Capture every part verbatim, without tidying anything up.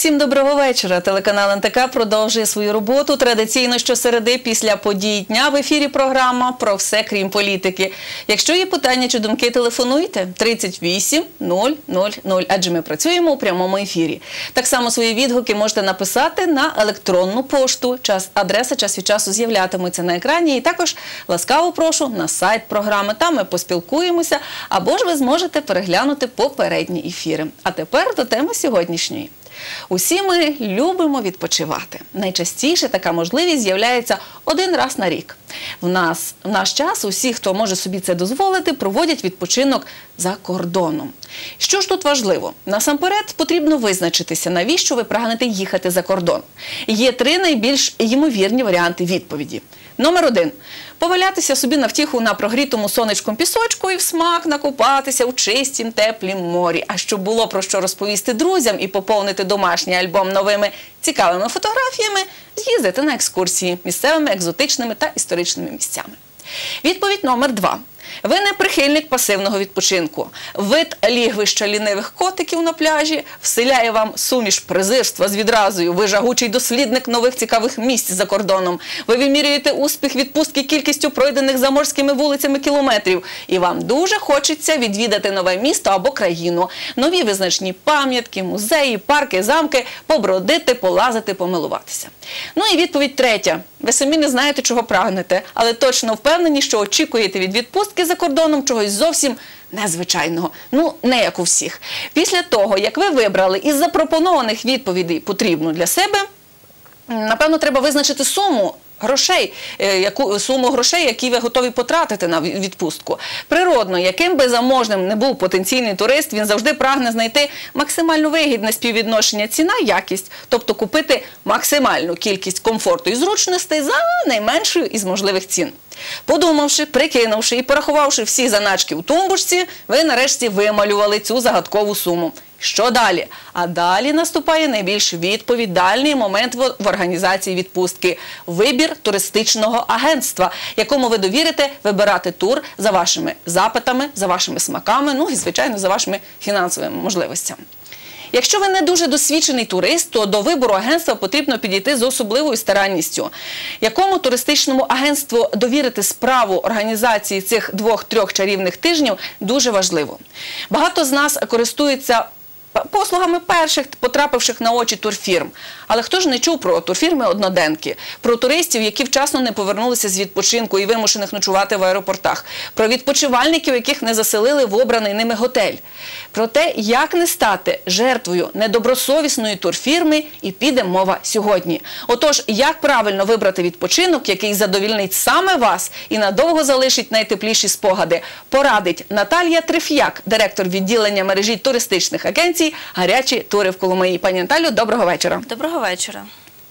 Всім доброго вечора. Телеканал ен те ка продовжує свою роботу. Традиційно щосереди після подій дня в ефірі програма «Про все, крім політики». Якщо є питання чи думки, телефонуйте тридцять вісім нуль нуль нуль, адже ми працюємо у прямому ефірі. Так само свої відгуки можете написати на електронну пошту. Час, адреса час від часу з'являтиметься на екрані. І також ласкаво прошу на сайт програми. Там ми поспілкуємося, або ж ви зможете переглянути попередні ефіри. А тепер до теми сьогоднішньої. Усі ми любимо відпочивати. Найчастіше така можливість з'являється один раз на рік. В нас, в наш час усі, хто може собі це дозволити, проводять відпочинок за кордоном. Що ж тут важливо? Насамперед потрібно визначитися, навіщо ви прагнете їхати за кордон. Є три найбільш ймовірні варіанти відповіді. Номер один. Повалятися собі на втіху на прогрітому сонечком пісочку і в смак накупатися у чистім, теплім морі. А щоб було про що розповісти друзям і поповнити домашній альбом новими цікавими фотографіями, з'їздити на екскурсії місцевими екзотичними та історичними місцями. Відповідь номер два. Ви не прихильник пасивного відпочинку. Вид лігвища лінивих котиків на пляжі вселяє вам суміш презирства з відразою. Ви жагучий дослідник нових цікавих місць за кордоном. Ви вимірюєте успіх відпустки кількістю пройдених заморськими вулицями кілометрів. І вам дуже хочеться відвідати нове місто або країну. Нові визначні пам'ятки, музеї, парки, замки, побродити, полазити, помилуватися. Ну і відповідь третя. Ви самі не знаєте, чого прагнете, але точно впевнені, що очікуєте від відпустки за кордоном чогось зовсім незвичайного. Ну, не як у всіх. Після того, як ви вибрали із запропонованих відповідей потрібну для себе, напевно, треба визначити суму грошей, яку, суму грошей, які ви готові потратити на відпустку. Природно, яким би заможним не був потенційний турист, він завжди прагне знайти максимально вигідне співвідношення ціна-якість, тобто купити максимальну кількість комфорту і зручностей за найменшою із можливих цін. Подумавши, прикинувши і порахувавши всі заначки у тумбочці, ви нарешті вималювали цю загадкову суму. Що далі? А далі наступає найбільш відповідальний момент в організації відпустки – вибір туристичного агентства, якому ви довірите вибирати тур за вашими запитами, за вашими смаками, ну і, звичайно, за вашими фінансовими можливостями. Якщо ви не дуже досвідчений турист, то до вибору агентства потрібно підійти з особливою старанністю. Якому туристичному агентству довірити справу організації цих двох-трьох чарівних тижнів дуже важливо. Багато з нас користуються послугами перших, потрапивших на очі турфірм. Але хто ж не чув про турфірми-одноденки, про туристів, які вчасно не повернулися з відпочинку і вимушених ночувати в аеропортах, про відпочивальників, яких не заселили в обраний ними готель. Про те, як не стати жертвою недобросовісної турфірми, і піде мова сьогодні. Отож, як правильно вибрати відпочинок, який задовільнить саме вас і надовго залишить найтепліші спогади, порадить Наталія Триф'як, директор відділення мережі туристичних агенцій «Гарячі тури» в Коломиї. Пані Наталю, доброго вечора. Доброго вечора.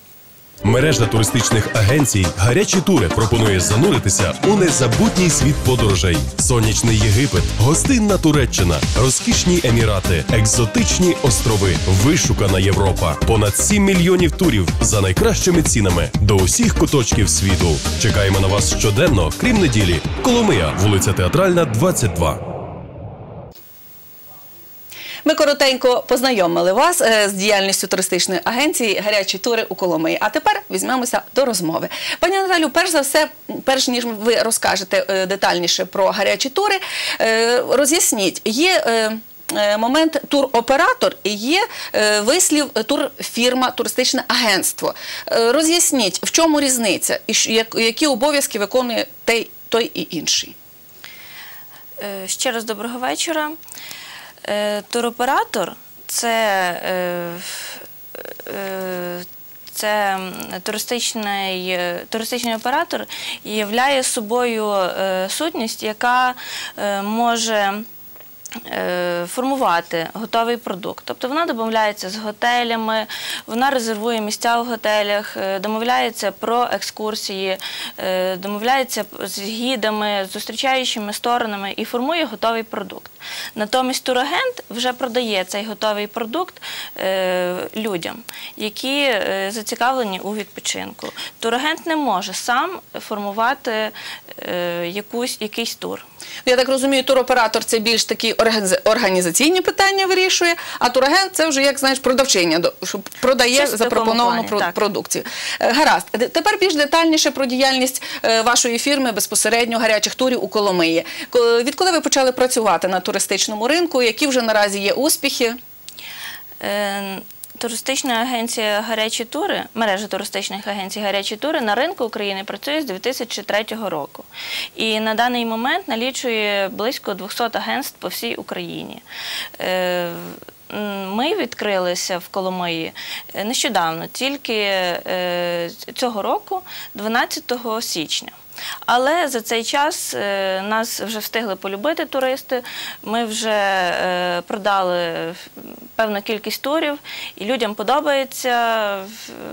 Мережа туристичних агенцій «Гарячі тури» пропонує зануритися у незабутній світ подорожей. Сонячний Єгипет, гостинна Туреччина, розкішні Емірати, екзотичні острови, вишукана Європа. Понад сім мільйонів турів за найкращими цінами до усіх куточків світу. Чекаємо на вас щоденно, крім неділі. Коломия, вулиця Театральна, двадцять два. Ми коротенько познайомили вас з діяльністю туристичної агенції «Гарячі тури» у Коломиї. А тепер візьмемося до розмови. Пані Наталю, перш за все, перш ніж ви розкажете детальніше про «Гарячі тури», роз'ясніть, є момент туроператор і є вислів турфірма, туристичне агентство. Роз'ясніть, в чому різниця і які обов'язки виконує той і інший. Ще раз доброго вечора. Туроператор – це, це туристичний, туристичний оператор являє собою сутність, яка може формувати готовий продукт. Тобто вона домовляється з готелями, вона резервує місця в готелях, домовляється про екскурсії, домовляється з гідами, з зустрічаючими сторонами і формує готовий продукт. Натомість турагент вже продає цей готовий продукт людям, які зацікавлені у відпочинку. Турагент не може сам формувати якусь, якийсь тур. Я так розумію, туроператор – це більш такі організ- організаційні питання вирішує, а турагент – це вже, як знаєш, продавчиня, до- що продає Щось в такому запропоновану плані, про- так. продукцію. Е, Гаразд. Д- Тепер більш детальніше про діяльність е, вашої фірми безпосередньо гарячих турів у Коломиї. Ко- Відколи ви почали працювати на туристичному ринку? Які вже наразі є успіхи? Е, Туристична агенція «Гарячі тури», мережа туристичних агенцій «Гарячі тури» на ринку України працює з дві тисячі третього року. І на даний момент налічує близько двохсот агентств по всій Україні. Е, Ми відкрилися в Коломиї нещодавно, тільки е, цього року, дванадцятого січня. Але за цей час е, нас вже встигли полюбити туристи, ми вже е, продали певну кількість турів, і людям подобається е,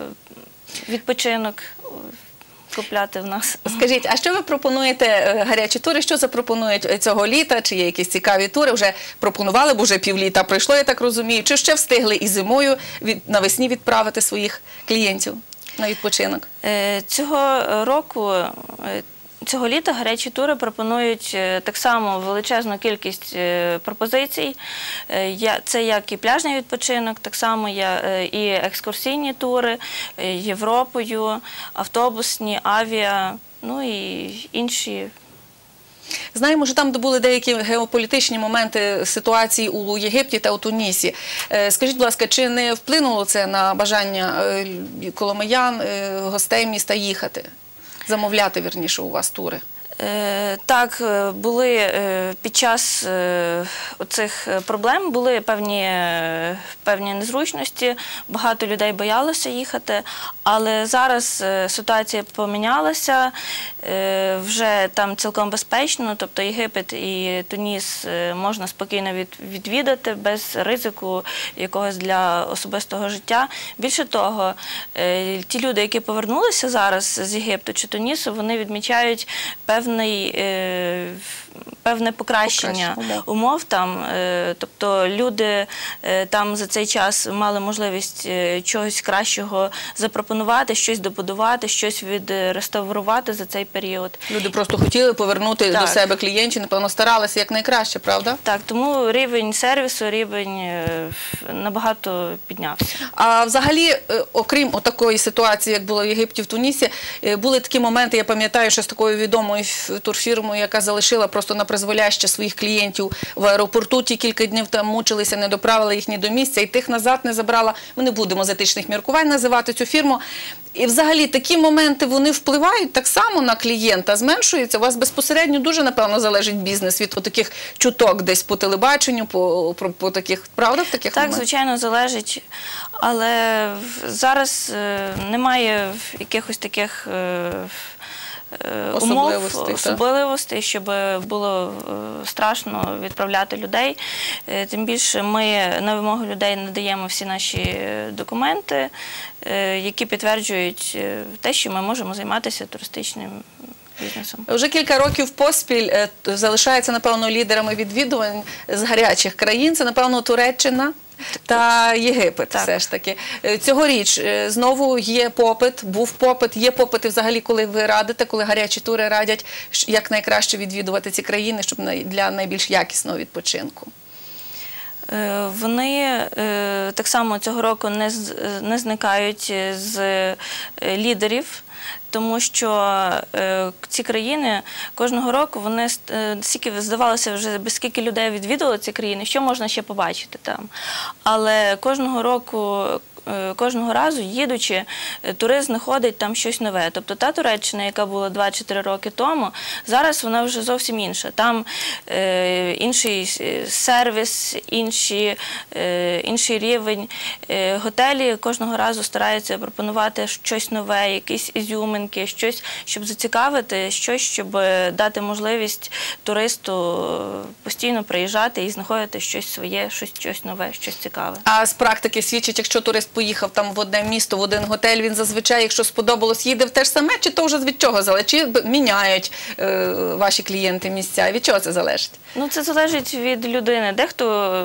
відпочинок купляти в нас. Скажіть, а що ви пропонуєте, е, гарячі тури, що запропонують цього літа? Чи є якісь цікаві тури? Вже пропонували, бо вже півліта пройшло, я так розумію. Чи ще встигли і зимою від, навесні відправити своїх клієнтів на відпочинок? Е, Цього року, е, цього літа гарячі тури пропонують е, так само величезну кількість е, пропозицій. Е, я- Це як і пляжний відпочинок, так само я- е, і екскурсійні тури е, Європою, автобусні, авіа, ну і інші. Знаємо, що там були деякі геополітичні моменти ситуації у Єгипті та у Тунісі. Е, Скажіть, будь ласка, чи не вплинуло це на бажання е, коломиян, е, гостей міста їхати? Замовляти, вірніше, у вас тури? Е, Так, е, були е, під час е, оцих проблем були певні, е, певні незручності, багато людей боялося їхати, але зараз е, ситуація помінялася, е, вже там цілком безпечно, тобто Єгипет і Туніс е, можна спокійно від- відвідати без ризику якогось для особистого життя. Більше того, е, ті люди, які повернулися зараз з Єгипту чи Тунісу, вони відмічають певний, е, певне покращення Покращення умов. умов там. Е, тобто люди е, там за цей час мали можливість е, чогось кращого запропонувати, щось добудувати, щось відреставрувати за цей період. Люди просто хотіли повернути Так. до себе клієнтів, напевно, старалися якнайкраще, правда? Так, тому рівень сервісу, рівень е, набагато піднявся. А взагалі, е, окрім такої ситуації, як було в Єгипті, в Тунісі, е, були такі моменти, я пам'ятаю, що з такою відомою ф- турфірмою, яка залишила просто на призволяще своїх клієнтів в аеропорту, ті кілька днів там мучилися, не доправила їх ні до місця, і тих назад не забрала. Ми не будемо з етичних міркувань називати цю фірму. І взагалі такі моменти, вони впливають так само на клієнта, зменшується. У вас безпосередньо дуже, напевно, залежить бізнес від таких чуток десь по телебаченню, по, по, по таких, правда, в таких Так, моментах? звичайно, залежить, але в- зараз е, немає якихось таких е, е, умов, Особливостей, так. особливостей, щоб було е, страшно відправляти людей. Е, Тим більше ми на вимогу людей надаємо всі наші е, документи, е, які підтверджують е, те, що ми можемо займатися туристичним бізнесом. Вже кілька років поспіль е, т- залишаються, напевно, лідерами відвідувань з гарячих країн. Це, напевно, Туреччина та Єгипет Так. все ж таки. Е, Цьогоріч е, знову є попит, був попит, є попит і взагалі, коли ви радите, коли гарячі тури радять, щ- як найкраще відвідувати ці країни, щоб най- для найбільш якісного відпочинку. Е, Вони е, так само цього року не, з- не зникають з е, лідерів, тому що е, ці країни кожного року, вони с- е, стільки, здавалося, вже без скільки людей відвідували ці країни, що можна ще побачити там. Але кожного року, е, кожного разу, їдучи, е, турист знаходить там щось нове. Тобто та Туреччина, яка була два-чотири роки тому, зараз вона вже зовсім інша. Там е, інший с- сервіс, інші, е, інший рівень. Е, готелі кожного разу стараються пропонувати щось нове, якісь ізюминки, щось, щоб зацікавити, щось, щоб дати можливість туристу постійно приїжджати і знаходити щось своє, щось, щось нове, щось цікаве. А з практики свідчить, якщо турист поїхав там в одне місто, в один готель, він зазвичай, якщо сподобалось, їде в те ж саме, чи то вже від чого залежить? Чи б- міняють е, ваші клієнти місця? Від чого це залежить? Ну, це залежить від людини. Дехто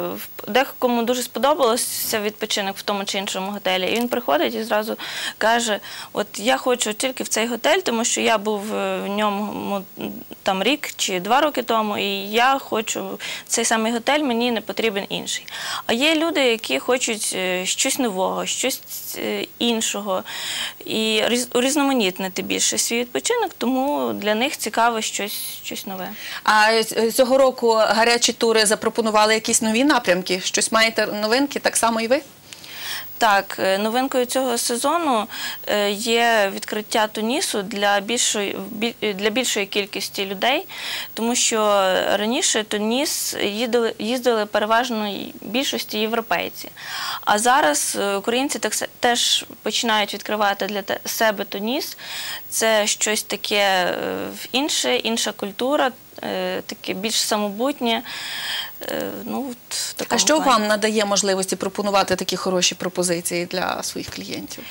декому дуже сподобався відпочинок в тому чи іншому готелі, і він приходить і зразу каже, от я хочу тільки в цей готель, тому що я був в ньому там рік чи два роки тому, і я хочу цей самий готель, мені не потрібен інший. А є люди, які хочуть щось нового, щось іншого, і урізноманітнити більше свій відпочинок, тому для них цікаво щось, щось нове. А цього року гарячі тури запропонували якісь нові напрямки? Щось маєте новинки, так само і ви? Так, новинкою цього сезону є відкриття Тунісу для більшої, для більшої кількості людей, тому що раніше Туніс їздили, їздили переважно більшості європейці. А зараз українці так, теж починають відкривати для себе Туніс. Це щось таке інше, інша культура, таке більш самобутнє. Ну, от, а що плані. вам надає можливості пропонувати такі хороші пропозиції для своїх клієнтів?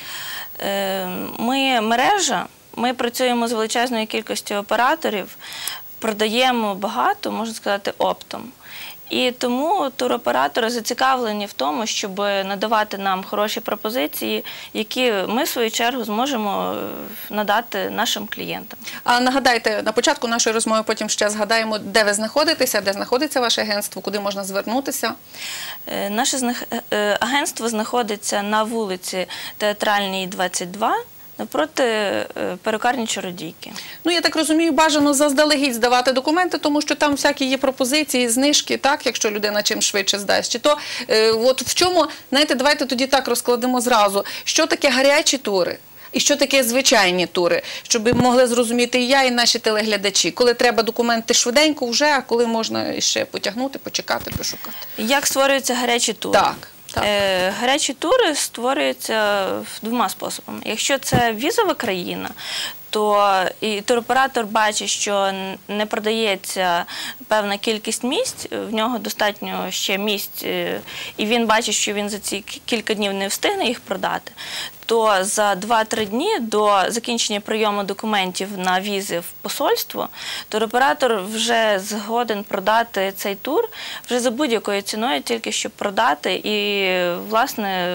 Ми мережа, ми працюємо з величезною кількістю операторів, продаємо багато, можна сказати, оптом. І тому туроператори зацікавлені в тому, щоб надавати нам хороші пропозиції, які ми, в свою чергу, зможемо надати нашим клієнтам. А нагадайте, на початку нашої розмови, потім ще згадаємо, де ви знаходитеся, де знаходиться ваше агентство, куди можна звернутися? Наше агентство знаходиться на вулиці Театральній, двадцять два. Напроти перукарні Чародійки. Ну, я так розумію, бажано заздалегідь здавати документи, тому що там всякі є пропозиції, знижки, так, якщо людина чим швидше здасть. Чи то, е, от в чому, знаєте, давайте тоді так розкладемо зразу, що таке гарячі тури і що таке звичайні тури, щоб могли зрозуміти і я, і наші телеглядачі, коли треба документи швиденько вже, а коли можна ще потягнути, почекати, пошукати. Як створюються гарячі тури? Так. Так. Гарячі тури створюються двома способами. Якщо це візова країна, то і туроператор бачить, що не продається певна кількість місць, в нього достатньо ще місць, і він бачить, що він за ці кілька днів не встигне їх продати, то за два-три дні до закінчення прийому документів на візи в посольство туроператор вже згоден продати цей тур вже за будь-якою ціною, тільки щоб продати, і, власне,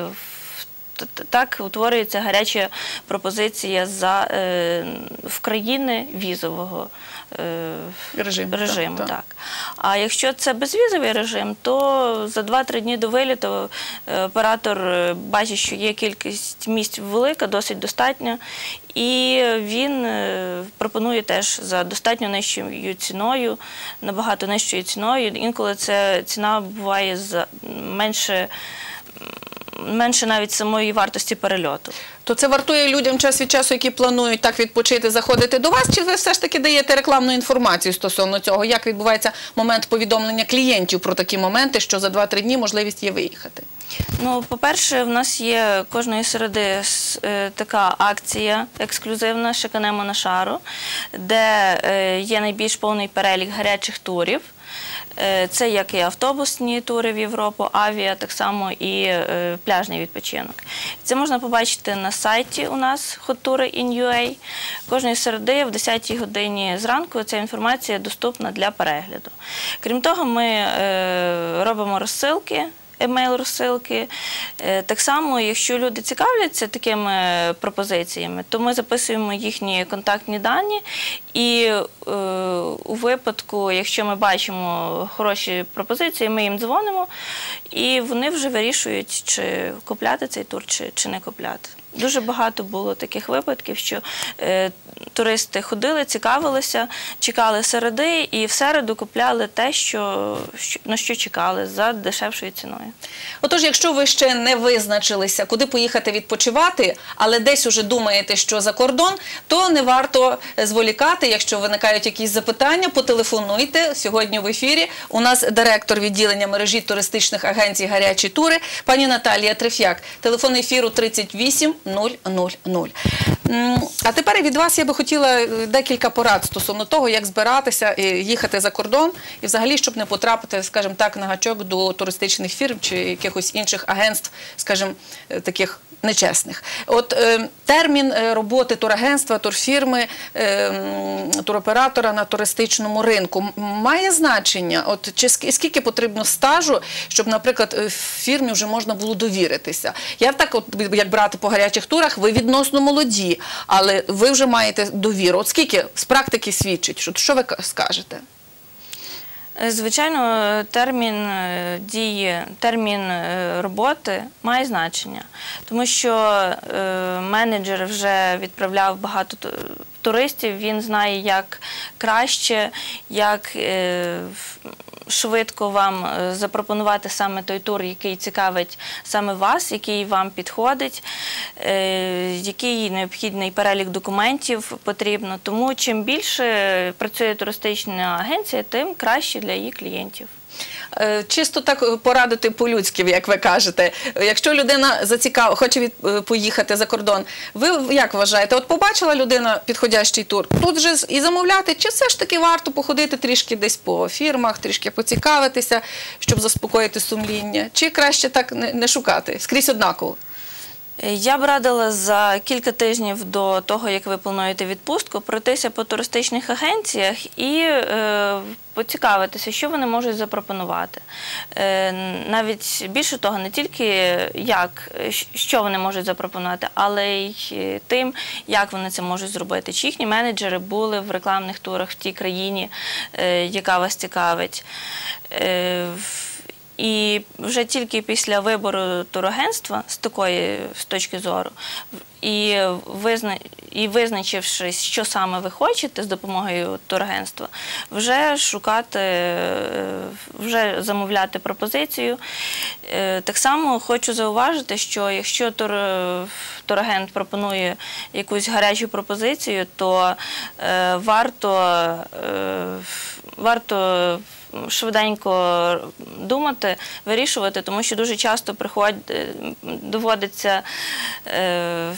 так утворюється гаряча пропозиція за, е, в країни візового е, режиму. режиму так, так. Так. А якщо це безвізовий режим, то за два-три дні до виліту оператор бачить, що є кількість місць велика, досить достатня, і він пропонує теж за достатньо нижчою ціною, набагато нижчою ціною. Інколи ця ціна буває за менше менше навіть самої вартості перельоту. То це вартує людям час від часу, які планують так відпочити, заходити до вас, чи ви все ж таки даєте рекламну інформацію стосовно цього? Як відбувається момент повідомлення клієнтів про такі моменти, що за два-три дні можливість є виїхати? Ну, по-перше, в нас є кожної середи така акція ексклюзивна «Шиканемо на шару», де є найбільш повний перелік гарячих турів. Це як і автобусні тури в Європу, авіа, так само і е, пляжний відпочинок. Це можна побачити на сайті у нас hot tour точка in ю а. Кожної середи в десятій годині зранку ця інформація доступна для перегляду. Крім того, ми е, робимо розсилки, емейл-розсилки. Так само, якщо люди цікавляться такими пропозиціями, то ми записуємо їхні контактні дані і е, у випадку, якщо ми бачимо хороші пропозиції, ми їм дзвонимо і вони вже вирішують, чи купляти цей тур, чи, чи не купляти. Дуже багато було таких випадків, що е, туристи ходили, цікавилися, чекали середи і в середу купляли те, що, на що чекали, за дешевшою ціною. Отож, якщо ви ще не визначилися, куди поїхати відпочивати, але десь уже думаєте, що за кордон, то не варто зволікати. Якщо виникають якісь запитання, потелефонуйте. Сьогодні в ефірі у нас директор відділення мережі туристичних агенцій «Гарячі тури» пані Наталія Треф'як. Телефон ефіру тридцять вісім нуль нуль нуль. А тепер від вас я би хотіла декілька порад стосовно того, як збиратися і їхати за кордон, і взагалі, щоб не потрапити, скажімо так, на гачок до туристичних фірм чи якихось інших агентств, скажімо, таких нечесних. От е, термін е, роботи турагентства, турфірми, е, туроператора на туристичному ринку має значення? От чи ск- скільки потрібно стажу, щоб, наприклад, е, фірмі вже можна було довіритися? Я так, от, як брати по гарячих турах, ви відносно молоді, але ви вже маєте довіру. От скільки з практики свідчить? Що, що ви к- скажете? Звичайно, термін е, дії, термін е, роботи має значення, тому що е, менеджер вже відправляв багато ту- туристів, він знає, як краще, як е, швидко вам е, запропонувати саме той тур, який цікавить саме вас, який вам підходить, е, який необхідний перелік документів потрібно. Тому чим більше працює туристична агенція, тим краще для її клієнтів. Е, Чисто так порадити по-людськи, як ви кажете. Якщо людина зацікав... хоче від... е, поїхати за кордон, ви як вважаєте? От побачила людина підходящий тур, тут же і замовляти, чи все ж таки варто походити трішки десь по фірмах, трішки поцікавитися, щоб заспокоїти сумління? Чи краще так не, не шукати? Скрізь однаково. Я б радила за кілька тижнів до того, як ви плануєте відпустку, пройтися по туристичних агенціях і е, поцікавитися, що вони можуть запропонувати. Е, навіть більше того, не тільки як, що вони можуть запропонувати, але й тим, як вони це можуть зробити. Чи їхні менеджери були в рекламних турах в тій країні, е, яка вас цікавить. Е, І вже тільки після вибору турагентства з такої з точки зору і, визна... і визначившись, що саме ви хочете з допомогою турагентства, вже шукати, вже замовляти пропозицію. Так само хочу зауважити, що якщо тур... турагент пропонує якусь гарячу пропозицію, то е, варто, е, варто швиденько думати, вирішувати, тому що дуже часто приходить, доводиться, е,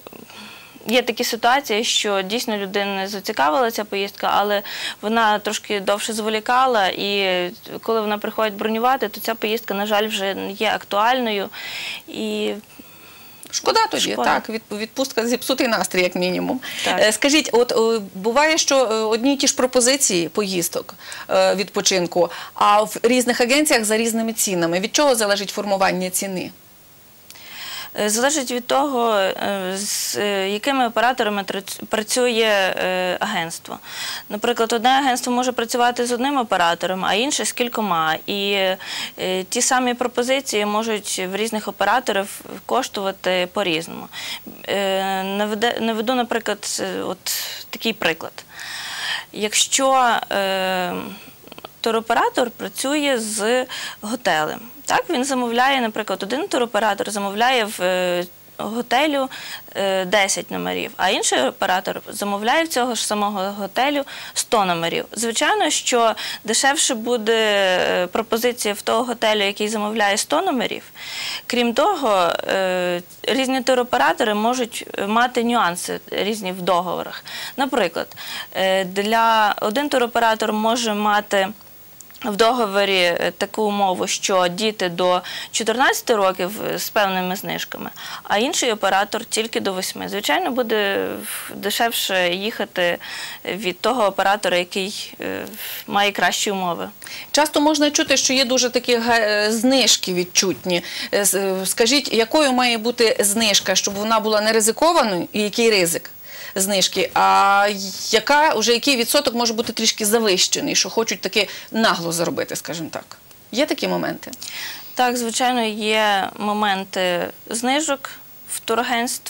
є такі ситуації, що дійсно людина зацікавила ця поїздка, але вона трошки довше зволікала, і коли вона приходить бронювати, то ця поїздка, на жаль, вже не є актуальною. І Шкода тоді, Шкода. так, від- відпустка зіпсутий настрій, як мінімум. Так. Е, Скажіть, от е, буває, що е, одні й ті ж пропозиції поїздок, е, відпочинку, а в різних агенціях за різними цінами. Від чого залежить формування ціни? Залежить від того, е, з е, якими операторами трац- працює е, агентство. Наприклад, одне агентство може працювати з одним оператором, а інше з кількома. І е, ті самі пропозиції можуть в різних операторів коштувати по-різному. Е, наведе- Наведу, наприклад, е, от такий приклад. Якщо е, туроператор працює з готелем. Так, він замовляє, наприклад, один туроператор замовляє в е, готелю е, десять номерів, а інший оператор замовляє в цього ж самого готелю сто номерів. Звичайно, що дешевше буде е, пропозиція в того готелю, який замовляє сто номерів. Крім того, е, різні туроператори можуть мати нюанси різні в договорах. Наприклад, е, для один туроператор може мати в договорі таку умову, що діти до чотирнадцяти років з певними знижками, а інший оператор тільки до восьми. Звичайно, буде дешевше їхати від того оператора, який е, має кращі умови. Часто можна чути, що є дуже такі га- знижки відчутні. Е, з- е, Скажіть, якою має бути знижка, щоб вона була не ризикованою, і який ризик знижки, а яка, вже який відсоток може бути трішки завищений, що хочуть таки нагло заробити, скажімо так. Є такі моменти? Так, звичайно, є моменти знижок в турагентств,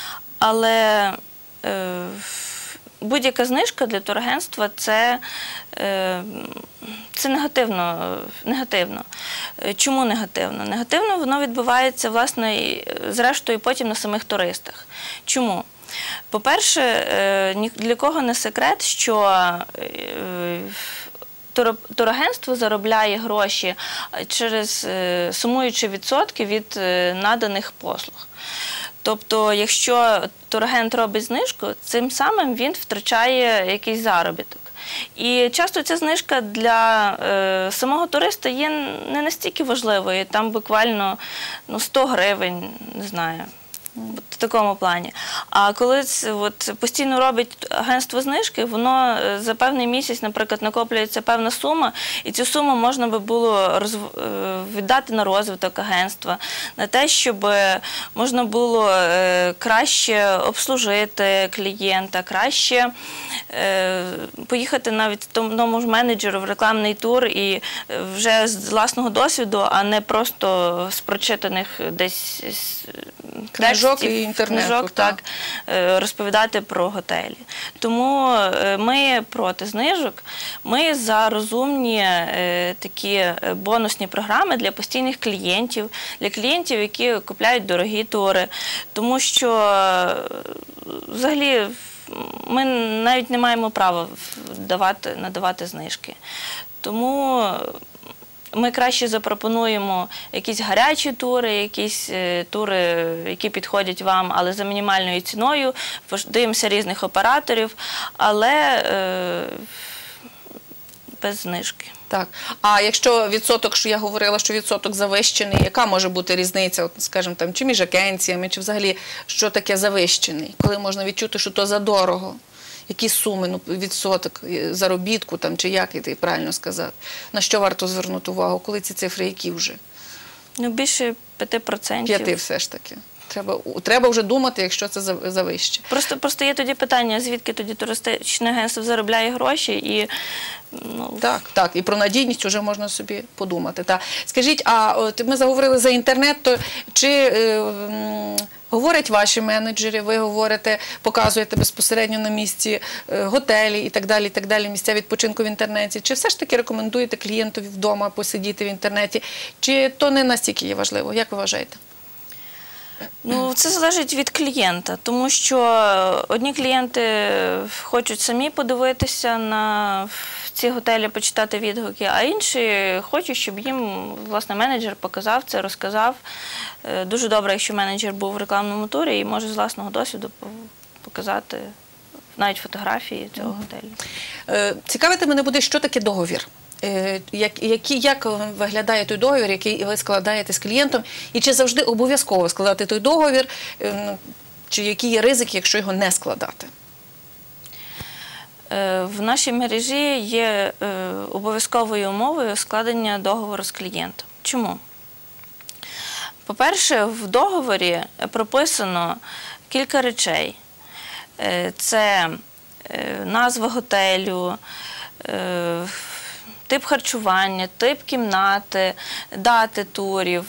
але е, будь-яка знижка для турагентства – це, е, це негативно, негативно. Е, Чому негативно? Негативно воно відбувається, власне, і, зрештою, потім на самих туристах. Чому? По-перше, е, ні для кого не секрет, що е, туро- турагентство заробляє гроші через е, сумуючи відсотки від е, наданих послуг. Тобто, якщо турагент робить знижку, цим самим він втрачає якийсь заробіток. І часто ця знижка для е, самого туриста є не настільки важливою, там буквально ну, сто гривень, не знаю. В такому плані. А коли це от, постійно робить агентство знижки, воно е, за певний місяць, наприклад, накоплюється певна сума, і цю суму можна би було розв... е, віддати на розвиток агентства, на те, щоб можна було е, краще обслужити клієнта, краще е, поїхати навіть тому ж менеджеру в рекламний тур і вже з власного досвіду, а не просто з прочитаних десь Книжок текстів, і інтернету, книжок, так. так, е, розповідати про готелі. Тому е, ми проти знижок, ми за розумні е, такі бонусні програми для постійних клієнтів, для клієнтів, які купляють дорогі тури. Тому що е, взагалі ми навіть не маємо права давати, надавати знижки. Тому ми краще запропонуємо якісь гарячі тури, якісь е, тури, які підходять вам, але за мінімальною ціною. Дивимося різних операторів, але е, без знижки. Так. А якщо відсоток, що я говорила, що відсоток завищений, яка може бути різниця, от, скажімо, там, чи між агенціями, чи взагалі, що таке завищений? Коли можна відчути, що то задорого? Які суми, ну, відсоток заробітку, там, чи як і правильно сказати? На що варто звернути увагу? Коли ці цифри які вже? Ну, більше п'яти процентів. П'яти все ж таки. Треба, треба вже думати, якщо це завище. Просто, просто є тоді питання, звідки тоді туристичне агентство заробляє гроші і... Ну... Так, так, і про надійність вже можна собі подумати. Так. Скажіть, а от ми заговорили за інтернет, то чи е, м, говорять ваші менеджери, ви говорите, показуєте безпосередньо на місці е, готелі і так далі, і так далі, місця відпочинку в інтернеті, чи все ж таки рекомендуєте клієнтові вдома посидіти в інтернеті, чи то не настільки є важливо? Як ви вважаєте? Ну, це залежить від клієнта, тому що одні клієнти хочуть самі подивитися на ці готелі, почитати відгуки, а інші хочуть, щоб їм, власне, менеджер показав це, розказав. Дуже добре, якщо менеджер був в рекламному турі і може з власного досвіду показати навіть фотографії цього готелю. Цікавити мене буде, що таке договір. Як, які, як виглядає той договір, який ви складаєте з клієнтом, і чи завжди обов'язково складати той договір, чи які є ризики, якщо його не складати? В нашій мережі є обов'язковою умовою складення договору з клієнтом. Чому? По-перше, в договорі прописано кілька речей. Це назва готелю, тип харчування, тип кімнати, дати турів,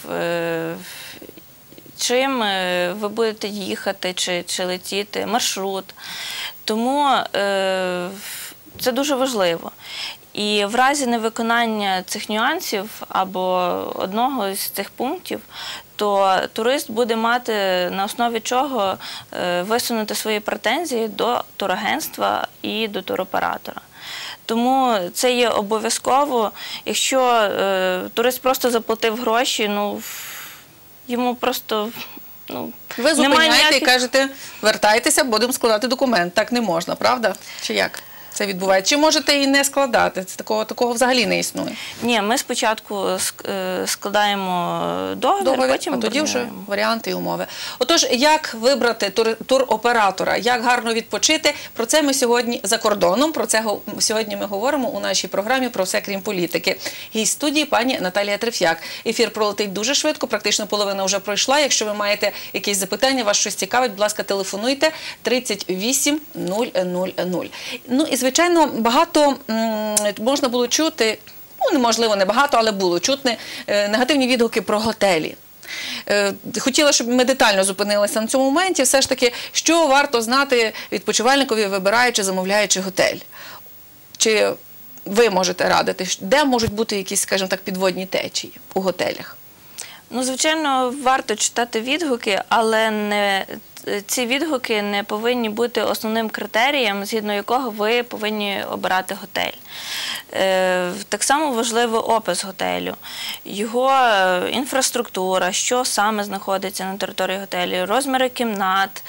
чим ви будете їхати чи, чи летіти, маршрут. Тому е, це дуже важливо. І в разі невиконання цих нюансів або одного з цих пунктів, то турист буде мати на основі чого е, висунути свої претензії до турагентства і до туроператора. Тому це є обов'язково. Якщо е, турист просто заплатив гроші, ну, йому просто... Ну, ви зупиняєте ніяких... і кажете, вертайтеся, будемо складати документ. Так не можна, правда? Чи як це відбувається? Чи можете і не складати? Це такого, такого взагалі не існує? Ні, ми спочатку складаємо договір, договір потім а тоді вже обернемо. варіанти і умови. Отож, як вибрати тур, туроператора, як гарно відпочити? Про це ми сьогодні за кордоном, про це сьогодні ми говоримо у нашій програмі «Про все, крім політики». Гість студії пані Наталія Треф'як. Ефір пролетить дуже швидко, практично половина вже пройшла. Якщо ви маєте якісь запитання, вас щось цікавить, будь ласка, телефонуйте тридцять вісім нуль нуль нуль. Ну і звичайно, багато м, можна було чути, ну, неможливо, не багато, але було чутне негативні відгуки про готелі. Хотіла, щоб ми детально зупинилися на цьому моменті. Все ж таки, що варто знати відпочивальникові, вибираючи, замовляючи готель? Чи ви можете радити, де можуть бути якісь, скажімо так, підводні течії у готелях? Ну, звичайно, варто читати відгуки, але не... ці відгуки не повинні бути основним критерієм, згідно якого ви повинні обирати готель. Так само важливий опис готелю, його інфраструктура, що саме знаходиться на території готелю, розміри кімнат,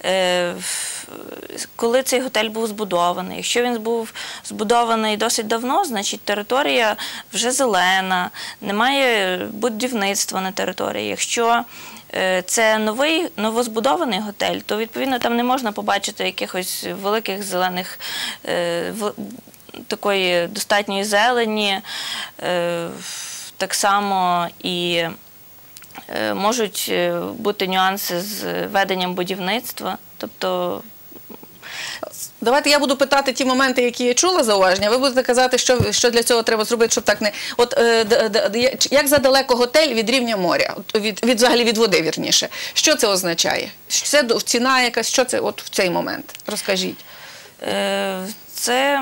коли цей готель був збудований. Якщо він був збудований досить давно, значить територія вже зелена, немає будівництва на території. Якщо е, це новий, новозбудований готель, то, відповідно, там не можна побачити якихось великих зелених, е, в, такої достатньої зелені, е, так само і е, можуть бути нюанси з веденням будівництва, тобто Давайте я буду питати ті моменти, які я чула зауваження. Ви будете казати, що, що для цього треба зробити, щоб так не... От е, д, д, як задалеко готель від рівня моря? Від, від, взагалі від води, вірніше. Що це означає? Це ціна якась? Що це от в цей момент? Розкажіть. Е, це...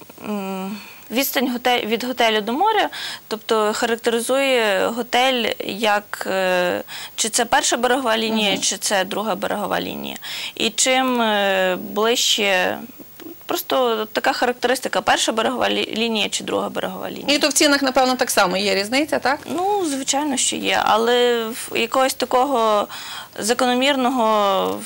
М Відстань готель, від готелю до моря, тобто характеризує готель як е, чи це перша берегова лінія, uh-huh. чи це друга берегова лінія. І чим е, ближче, просто така характеристика, перша берегова лінія чи друга берегова лінія. І то в цінах, напевно, так само є різниця, так? Ну, звичайно, що є, але якогось такого закономірного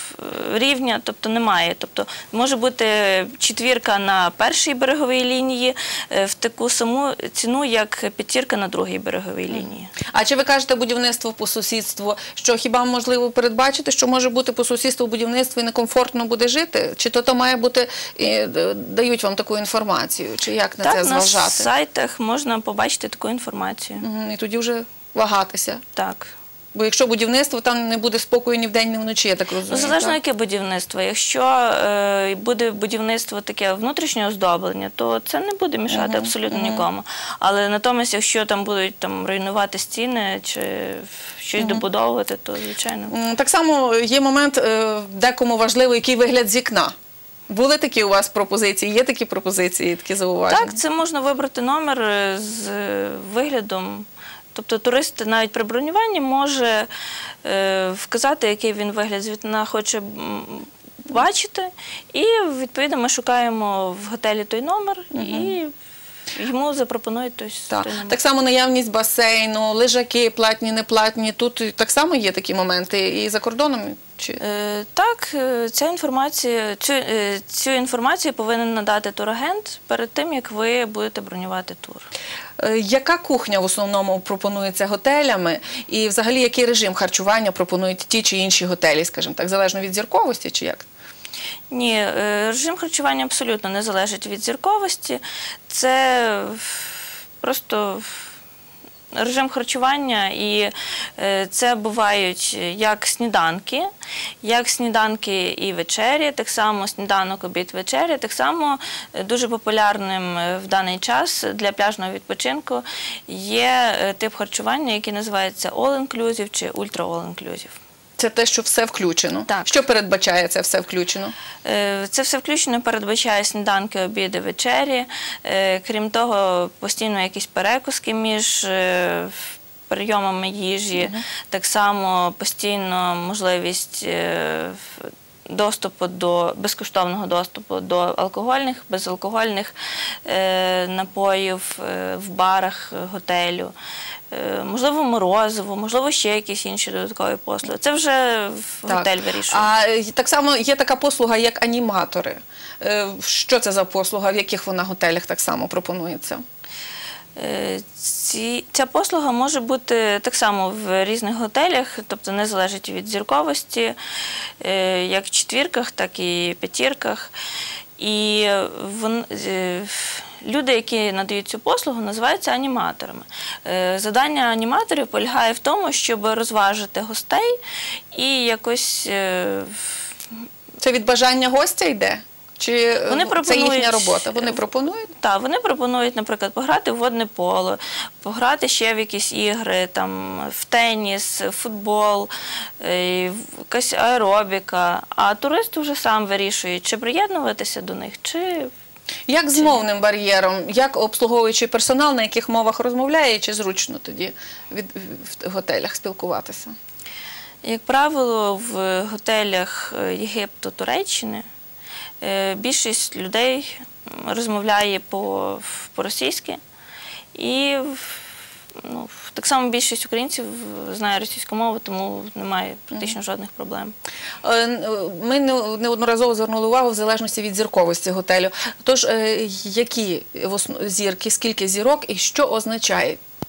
рівня, тобто немає. Тобто може бути четвірка на першій береговій лінії в таку саму ціну, як п'ятірка на другій береговій лінії. А чи ви кажете будівництво по сусідству, що хіба можливо передбачити, що може бути по сусідству будівництво і некомфортно буде жити? Чи то то має бути, і дають вам таку інформацію? Чи як на так, це зважати? Так, на сайтах можна побачити таку інформацію. Угу, і тоді вже вагатися. Так. Бо якщо будівництво, там не буде спокою ні вдень, ні вночі, я так розумію. Ну, залежно, яке будівництво. Якщо е, буде будівництво таке внутрішнього оздоблення, то це не буде мішати uh-huh, абсолютно uh-huh. нікому. Але натомість, якщо там будуть там, руйнувати стіни чи щось uh-huh. добудовувати, то, звичайно. Так само є момент, е, декому важливо, який вигляд з вікна. Були такі у вас пропозиції? Є такі пропозиції, такі зауваження? Так, це можна вибрати номер з виглядом. Тобто турист навіть при бронюванні може е, вказати, який він вигляд з вікна хоче бачити, і відповідно ми шукаємо в готелі той номер угу. і йому запропонують той, так. той номер. Так само наявність басейну, лежаки платні, неплатні, тут так само є такі моменти і за кордоном? Чи? Е, так, ця інформація, цю, е, цю інформацію повинен надати турагент перед тим, як ви будете бронювати тур. Е, яка кухня в основному пропонується готелями і взагалі який режим харчування пропонують ті чи інші готелі, скажімо так, залежно від зірковості чи як? Ні, режим харчування абсолютно не залежить від зірковості. Це просто режим харчування, і це бувають як сніданки, як сніданки і вечері, так само сніданок, обід, вечері, так само дуже популярним в даний час для пляжного відпочинку є тип харчування, який називається all-inclusive чи ultra-all-inclusive. Це те, що все включено? Так. Що передбачає це все включено? Це все включено передбачає сніданки, обіди, вечері. Крім того, постійно якісь перекуски між прийомами їжі. Угу. Так само постійно можливість доступу до, безкоштовного доступу до алкогольних, безалкогольних напоїв в барах готелю. Можливо, морозиво, можливо, ще якісь інші додаткові послуги. Це вже так. готель вирішує. А так само є така послуга, як аніматори. Що це за послуга, в яких вона готелях так само пропонується? Ці, ця послуга може бути так само в різних готелях, тобто не залежить від зірковості, як в четвірках, так і п'ятірках. І вон, люди, які надають цю послугу, називаються аніматорами. Завдання аніматорів полягає в тому, щоб розважити гостей і якось... Це від бажання гостя йде? Чи вони це їхня робота? Вони пропонують? Так, вони пропонують, наприклад, пограти в водне поло, пограти ще в якісь ігри, там, в теніс, в футбол, якась аеробіка. А турист вже сам вирішує, чи приєднуватися до них, чи... Як з мовним бар'єром? Як обслуговуючий персонал, на яких мовах розмовляє, чи зручно тоді від, в готелях спілкуватися? Як правило, в готелях Єгипту, Туреччини більшість людей розмовляє по-російськи, і ну, так само більшість українців знає російську мову, тому немає практично жодних проблем. Ми неодноразово звернули увагу в залежності від зірковості готелю. Тож, які зірки, скільки зірок і що означає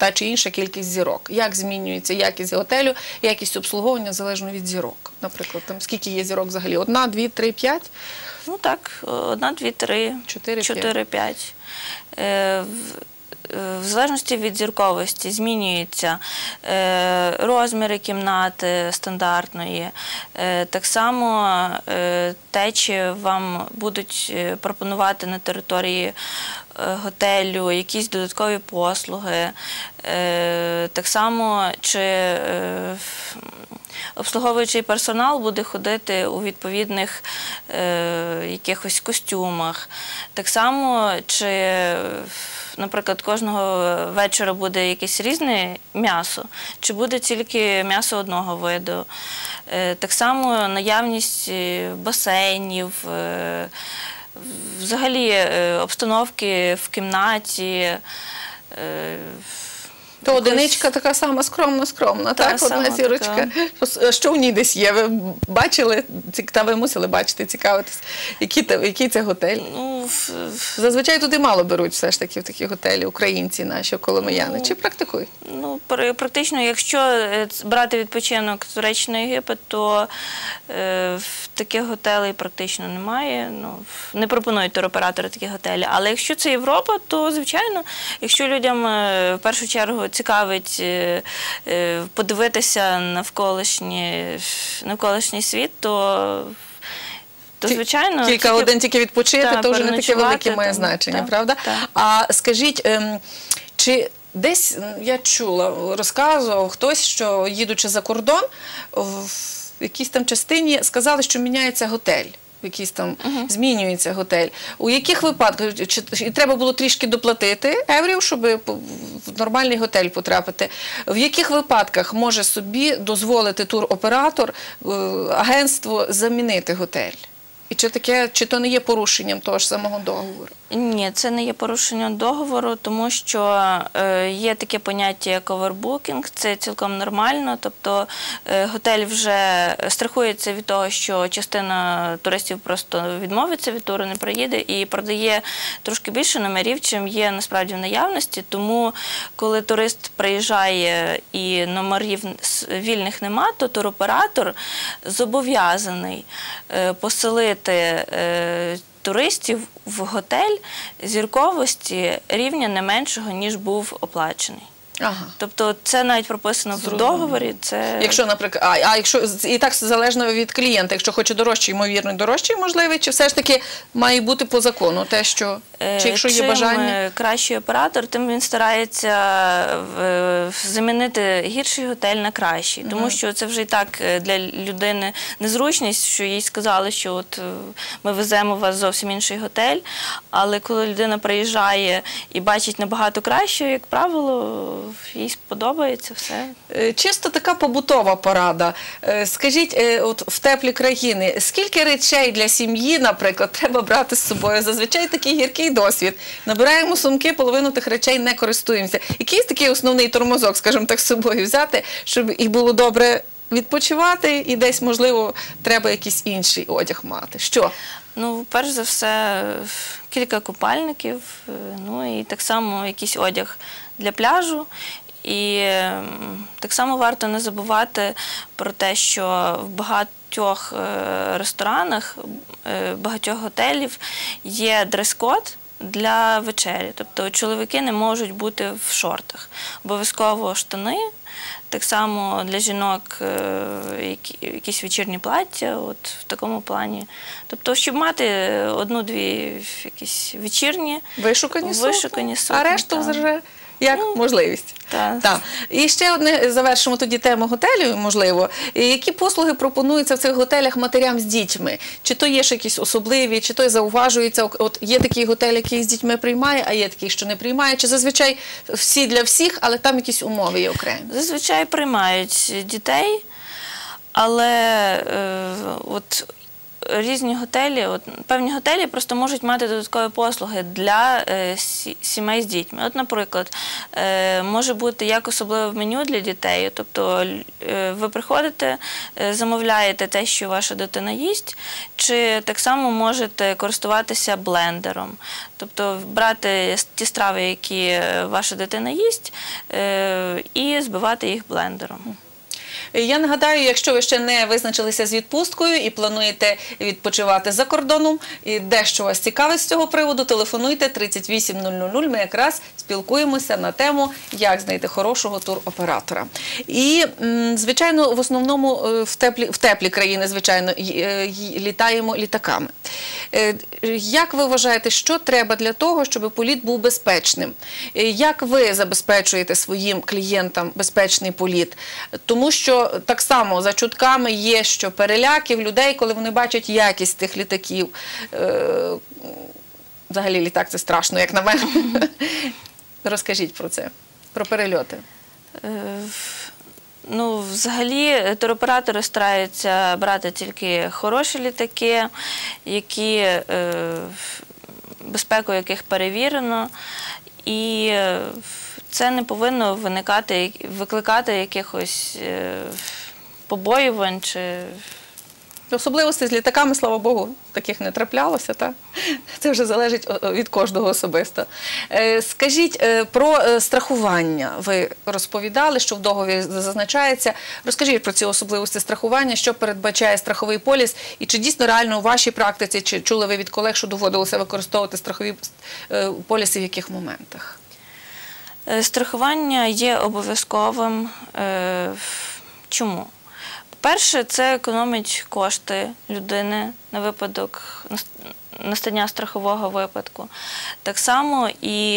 та чи інша кількість зірок. Як змінюється якість готелю, якість обслуговування залежно від зірок? Наприклад, там скільки є зірок взагалі? Одна, дві, три, п'ять? Ну так, одна, дві, три, Чотири, чотири, п'ять. Е, в- В залежності від зірковості змінюються е, розміри кімнати стандартної, е, так само е, те, чи вам будуть е, пропонувати на території е, готелю якісь додаткові послуги, е, так само чи е, обслуговуючий персонал буде ходити у відповідних е, якихось костюмах. Так само, чи, наприклад, кожного вечора буде якесь різне м'ясо, чи буде тільки м'ясо одного виду. Е, так само наявність е, басейнів, е, взагалі е, обстановки в кімнаті. е, То якось- одиничка така сама скромна-скромна, Та так? Одна сама зірочка. Що в ній десь є? Ви бачили? Ці- Та ви мусили бачити, цікавитись. Який, те- який це готель? Ну, в- в- Зазвичай туди мало беруть все ж таки в такі готелі українці наші, коломияни. Ну, Чи практикують? Ну, пр- практично, якщо е, ц- брати відпочинок Туреччина і Єгипет, то е, в таких готелей практично немає. Ну, в- не пропонують туроператори такі готелі. Але якщо це Європа, то, звичайно, якщо людям е, в першу чергу цікавить е, е, подивитися навколишні, навколишній світ, то, то Ті- звичайно... Кілька тільки- годин тільки відпочити, Та, то вже не таке переночувати, велике має там, значення, так, правда? так. А скажіть, ем, чи десь м, я чула, розказував хтось, що їдучи за кордон, в якійсь там частині сказали, що міняється готель. В якийсь там змінюється готель. У яких випадках чи, чи треба було трішки доплатити еврів, щоб по- в нормальний готель потрапити? В яких випадках може собі дозволити туроператор, е, агентство замінити готель? І чи таке, чи то не є порушенням того ж самого договору? Ні, це не є порушення договору, тому що е, є таке поняття як овербукінг, це цілком нормально, тобто е, готель вже страхується від того, що частина туристів просто відмовиться від туру, не приїде і продає трошки більше номерів, чим є насправді в наявності, тому коли турист приїжджає і номерів с- вільних нема, то туроператор зобов'язаний е, поселити е, туристів в готель зірковості рівня не меншого, ніж був оплачений. Ага. Тобто це навіть прописано Зрозуміло. в договорі. Це... Якщо, наприклад, а, а якщо і так залежно від клієнта, якщо хоче дорожчий, ймовірно, дорожчий можливий, чи все ж таки має бути по закону те, що чи якщо є Чим бажання? е, кращий оператор, тим він старається е, замінити гірший готель на кращий. Тому що це вже і так е, для людини незручність, що їй сказали, що от е, ми веземо вас в зовсім інший готель. Але коли людина приїжджає і бачить набагато краще, як правило, їй сподобається все. Е, Чисто така побутова порада. Е, Скажіть, е, от в теплі країни, скільки речей для сім'ї, наприклад, треба брати з собою? Зазвичай такий гіркий досвід. Набираємо сумки, половину тих речей не користуємося. Якийсь такий основний тормозок, скажімо так, з собою взяти, щоб і було добре відпочивати, і десь, можливо, треба якийсь інший одяг мати. Що? Ну, перш за все, кілька купальників, е, ну і так само якийсь одяг для пляжу. І ем, так само варто не забувати про те, що в багатьох е, ресторанах, е, багатьох готелів є дрес-код для вечері. Тобто чоловіки не можуть бути в шортах. Обов'язково штани. Так само для жінок е, які- якісь вечірні плаття, от в такому плані. Тобто, щоб мати одну-дві якісь вечірні, Вишукані сукні? Вишукані А сукні, решту так. вже як можливість. Так. Так. І ще одне, завершимо тоді тему готелю, можливо. І які послуги пропонуються в цих готелях матерям з дітьми? Чи то є ж якісь особливі, чи то й зауважується? От є такий готель, який з дітьми приймає, а є такий, що не приймає? Чи зазвичай всі для всіх, але там якісь умови є окремі? Зазвичай приймають дітей, але е, от різні готелі, от, певні готелі просто можуть мати додаткові послуги для е, сі- сімей з дітьми. От, наприклад, е, може бути як особливе меню для дітей, тобто е, ви приходите, е, замовляєте те, що ваша дитина їсть, чи так само можете користуватися блендером, тобто брати ті страви, які е, ваша дитина їсть, е, і збивати їх блендером. Я нагадаю, якщо ви ще не визначилися з відпусткою і плануєте відпочивати за кордоном, і дещо вас цікавить з цього приводу, телефонуйте тридцять вісім нуль нуль нуль, ми якраз спілкуємося на тему, як знайти хорошого туроператора. І, м, звичайно, в основному е, в теплі, в теплі країни, звичайно, й- е, й- літаємо літаками. Е, Як ви вважаєте, що треба для того, щоб політ був безпечним? Е, Як ви забезпечуєте своїм клієнтам безпечний політ? Тому що так само за чутками є, що переляків людей, коли вони бачать якість тих літаків. Е, Взагалі літак – це страшно, як на мене. Розкажіть про це, про перельоти. Е, Ну, взагалі, туроператори стараються брати тільки хороші літаки, які, е, безпеку яких перевірено, і е, це не повинно виникати, викликати якихось е, побоювань чи... Особливостей з літаками, слава Богу, таких не траплялося, так? Це вже залежить від кожного особисто. Е, Скажіть, е, про е, страхування. Ви розповідали, що в договорі зазначається. Розкажіть про ці особливості страхування, що передбачає страховий поліс, і чи дійсно реально у вашій практиці, чи чули ви від колег, що доводилося використовувати страхові е, поліси в яких моментах? Е, Страхування є обов'язковим. Е, Чому? Перше, це економить кошти людини на випадок настання страхового випадку. Так само і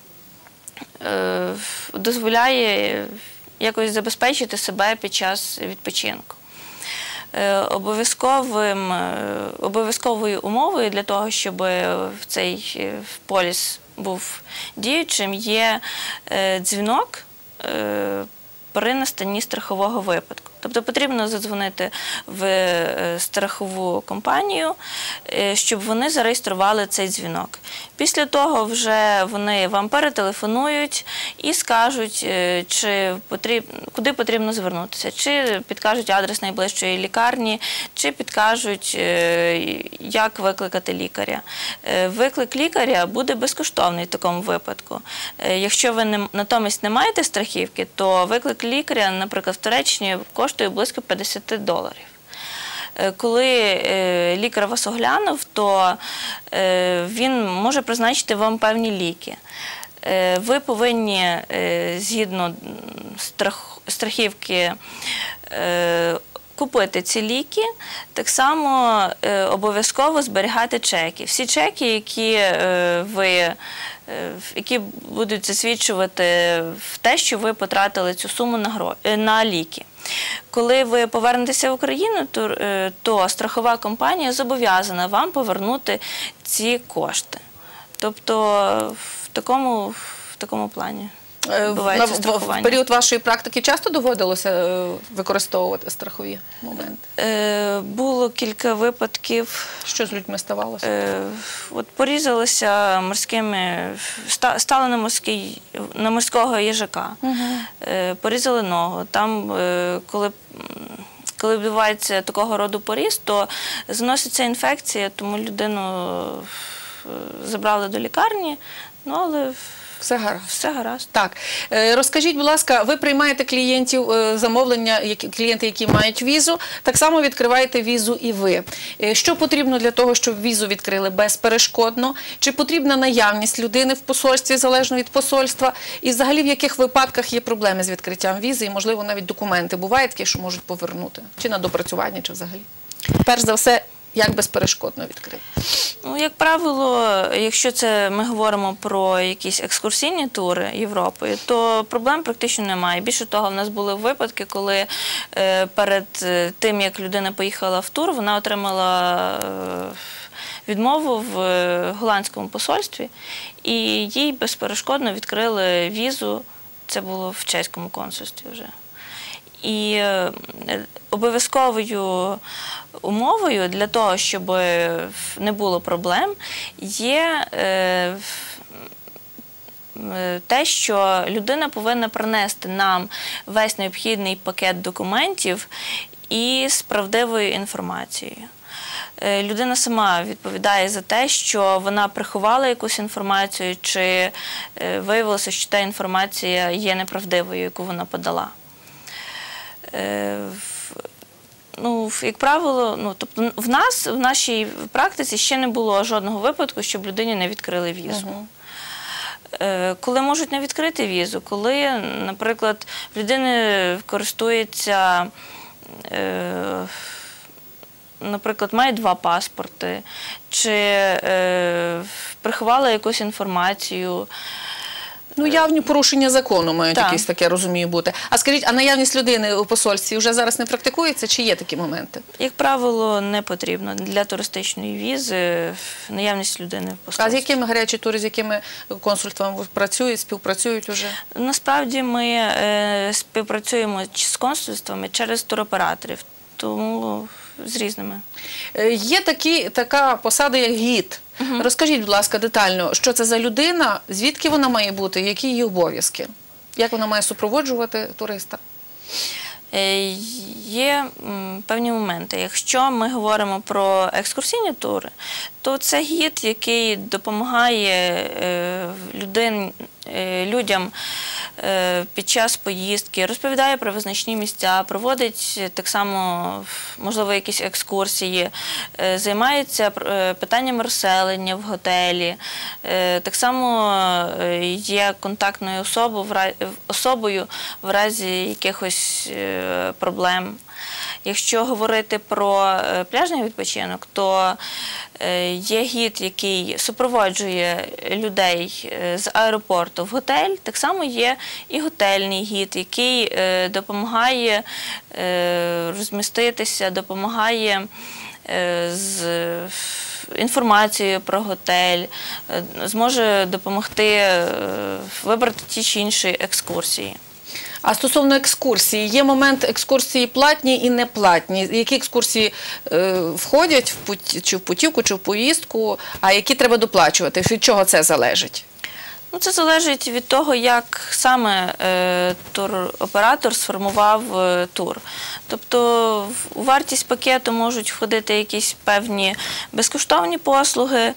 е, дозволяє якось забезпечити себе під час відпочинку. Е, обов'язковим, е, обов'язковою умовою для того, щоб в цей е, поліс був діючим, є е, дзвінок е, при настанні страхового випадку. Тобто потрібно задзвонити в страхову компанію, щоб вони зареєстрували цей дзвінок. Після того вже вони вам перетелефонують і скажуть, чи потрібно, куди потрібно звернутися. Чи підкажуть адрес найближчої лікарні, чи підкажуть, як викликати лікаря. Виклик лікаря буде безкоштовний в такому випадку. Якщо ви не, натомість не маєте страхівки, то виклик лікаря, наприклад, в Туреччині коштує близько п'ятдесят доларів. Коли лікар вас оглянув, то він може призначити вам певні ліки. Ви повинні, згідно страхівки, купити ці ліки, так само обов'язково зберігати чеки. Всі чеки, які ви які будуть засвідчувати в те, що ви потратили цю суму на, гро... на ліки. Коли ви повернетеся в Україну, то, то страхова компанія зобов'язана вам повернути ці кошти. Тобто в такому, в такому плані відбувається страхування. В період вашої практики часто доводилося використовувати страхові моменти? Е, було кілька випадків. Що з людьми ставалося? Е, от порізалися морськими, стали на, морський, на морського їжака, угу. е, порізали ногу. Там, е, коли, коли відбувається такого роду поріз, то заноситься інфекція, тому людину забрали до лікарні, ну але... Все гаразд. Все гаразд. Так. Розкажіть, будь ласка, ви приймаєте клієнтів, замовлення, клієнти, які мають візу, так само відкриваєте візу і ви. Що потрібно для того, щоб візу відкрили безперешкодно? Чи потрібна наявність людини в посольстві, залежно від посольства? І взагалі в яких випадках є проблеми з відкриттям візи і, можливо, навіть документи бувають такі, що можуть повернути? Чи на допрацювання, чи взагалі? Перш за все, як безперешкодно відкрити? Ну, як правило, якщо це ми говоримо про якісь екскурсійні тури Європою, то проблем практично немає. Більше того, в нас були випадки, коли е, перед тим, як людина поїхала в тур, вона отримала е, відмову в голландському посольстві, і їй безперешкодно відкрили візу, це було в чеському консульстві вже. І е, обов'язковою умовою для того, щоб не було проблем, є е, те, що людина повинна принести нам весь необхідний пакет документів із правдивою інформацією. Людина сама відповідає за те, що вона приховала якусь інформацію, чи виявилося, що та інформація є неправдивою, яку вона подала. Ну, як правило, ну, тобто в нас, в нашій практиці ще не було жодного випадку, щоб людині не відкрили візу. Угу. Коли можуть не відкрити візу, коли, наприклад, в людини користується, наприклад, має два паспорти, чи приховала якусь інформацію. Ну, явні порушення закону мають так. якісь таке, розумію, бути. А скажіть, а наявність людини у посольстві вже зараз не практикується, чи є такі моменти? Як правило, не потрібно. Для туристичної візи наявність людини в посольстві. А з якими гарячі тури, з якими консульствами працюють, співпрацюють вже? Насправді ми е, співпрацюємо з консульствами через туроператорів, тому з різними. Є такі, така посада, як гід. Угу. Розкажіть, будь ласка, детально, що це за людина, звідки вона має бути, які її обов'язки? Як вона має супроводжувати туриста? Є певні моменти. Якщо ми говоримо про екскурсійні тури, то це гід, який допомагає людин, людям під час поїздки, розповідає про визначні місця, проводить так само, можливо, якісь екскурсії, займається питанням розселення в готелі, так само є контактною особою в разі якихось проблем. Якщо говорити про пляжний відпочинок, то є гід, який супроводжує людей з аеропорту в готель. Так само є і готельний гід, який допомагає розміститися, допомагає з інформацією про готель, зможе допомогти вибрати ті чи інші екскурсії. А стосовно екскурсії, є момент екскурсії платні і неплатні. Які екскурсії е, входять в пут... чи в путівку, чи в поїздку, а які треба доплачувати? Від чого це залежить? Ну, це залежить від того, як саме е, туроператор сформував е, тур. Тобто у вартість пакету можуть входити якісь певні безкоштовні послуги,